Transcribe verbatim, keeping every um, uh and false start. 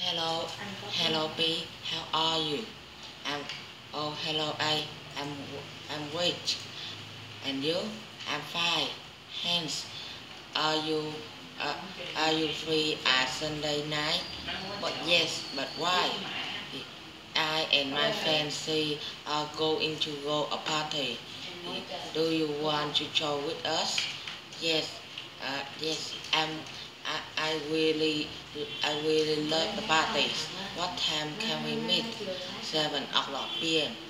Hello, hello B, how are you? I'm, oh hello A, I'm, I'm great. And you? I'm fine. Hence, are you, uh, are you free at Sunday night? But yes, but why? I and my fiancé are going to go a party. Do you want to join with us? Yes, uh, yes, I'm, I, I really, I really love the parties. What time can we meet? Seven o'clock p m